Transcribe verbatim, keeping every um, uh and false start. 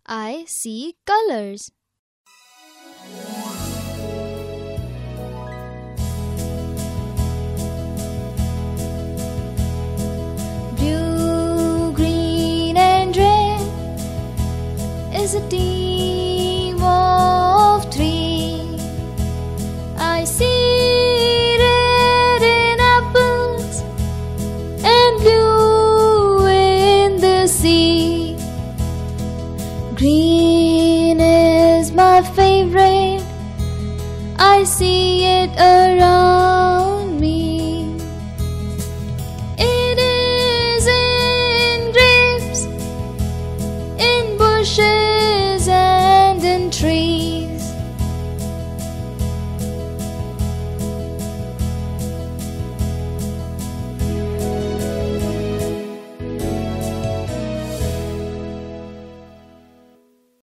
I see colors. Blue, green and red is a team of three. I see red in apples and blue in the sea. Green is my favorite, I see it around me. It is in grapes, in bushes,